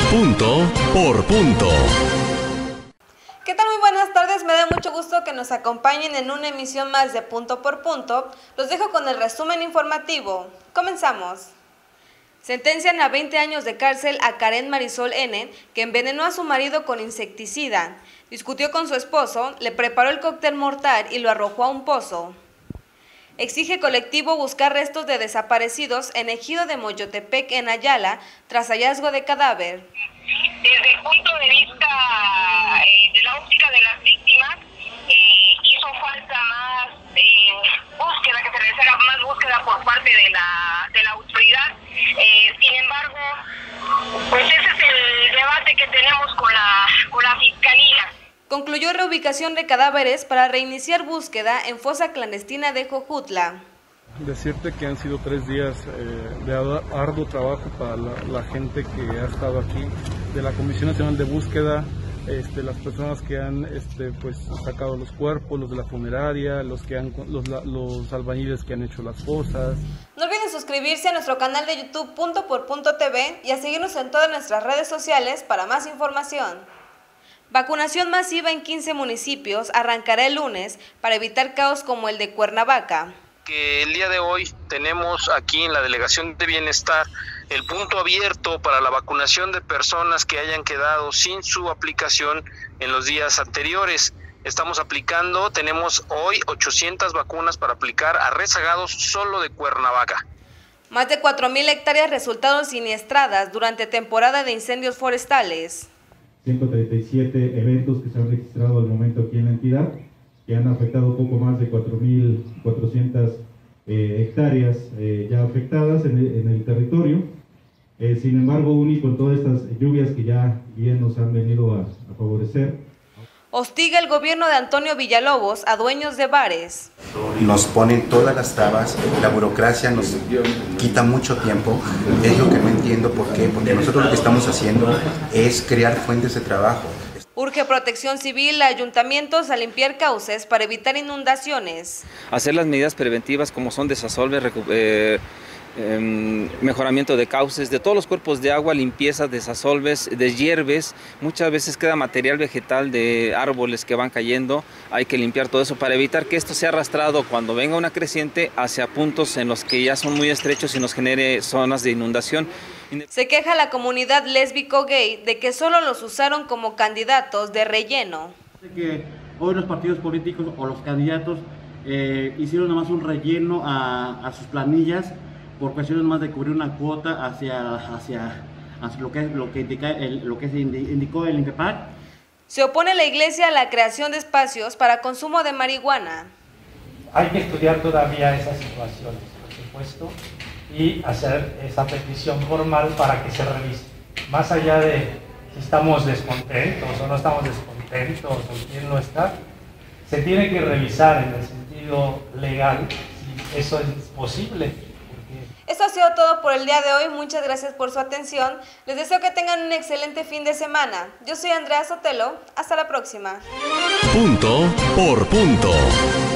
Punto por punto. ¿Qué tal? Muy buenas tardes, me da mucho gusto que nos acompañen en una emisión más de Punto por Punto. Los dejo con el resumen informativo. Comenzamos. Sentencian a 20 años de cárcel a Karen Marisol N., que envenenó a su marido con insecticida. Discutió con su esposo, le preparó el cóctel mortal y lo arrojó a un pozo. Exige colectivo buscar restos de desaparecidos en ejido de Moyotepec, en Ayala, tras hallazgo de cadáver. Desde el punto de vista de la óptica de las víctimas, hizo falta más búsqueda, que se realizara más búsqueda por parte de la autoridad. Sin embargo, pues ese es el debate que tenemos con la Fiscalía. Concluyó reubicación de cadáveres para reiniciar búsqueda en fosa clandestina de Jojutla. Decirte que han sido 3 días de arduo trabajo para la gente que ha estado aquí, de la Comisión Nacional de Búsqueda, las personas que han pues sacado los cuerpos, los de la funeraria, los albañiles que han hecho las fosas. No olviden suscribirse a nuestro canal de YouTube Punto por Punto TV y a seguirnos en todas nuestras redes sociales para más información. Vacunación masiva en 15 municipios arrancará el lunes para evitar caos como el de Cuernavaca. Que el día de hoy tenemos aquí en la Delegación de Bienestar el punto abierto para la vacunación de personas que hayan quedado sin su aplicación en los días anteriores. Estamos aplicando, tenemos hoy 800 vacunas para aplicar a rezagados solo de Cuernavaca. Más de 4,000 hectáreas resultaron siniestradas durante temporada de incendios forestales. 137 eventos que se han registrado al momento aquí en la entidad, que han afectado poco más de 4.400 hectáreas ya afectadas en el territorio. Sin embargo, aún y con todas estas lluvias que ya bien nos han venido a favorecer. Hostiga el gobierno de Antonio Villalobos a dueños de bares. Nos ponen todas las trabas, la burocracia nos quita mucho tiempo, es lo que no entiendo por qué, porque nosotros lo que estamos haciendo es crear fuentes de trabajo. Urge Protección Civil a ayuntamientos a limpiar cauces para evitar inundaciones. Hacer las medidas preventivas como son desasolve, mejoramiento de cauces, de todos los cuerpos de agua, limpieza, desasolves, deshierves. Muchas veces queda material vegetal de árboles que van cayendo, hay que limpiar todo eso para evitar que esto sea arrastrado cuando venga una creciente hacia puntos en los que ya son muy estrechos y nos genere zonas de inundación. Se queja la comunidad lésbico-gay de que solo los usaron como candidatos de relleno. Que hoy los partidos políticos o los candidatos hicieron nada más un relleno a sus planillas por cuestiones más de cubrir una cuota hacia lo que se indicó el INPEPAC. Se opone la Iglesia a la creación de espacios para consumo de marihuana. Hay que estudiar todavía esas situaciones, por supuesto, y hacer esa petición formal para que se revise. Más allá de si estamos descontentos o no estamos descontentos o quién no está, se tiene que revisar en el sentido legal si eso es posible. Esto ha sido todo por el día de hoy, muchas gracias por su atención, les deseo que tengan un excelente fin de semana. Yo soy Andrea Sotelo, hasta la próxima. Punto por punto.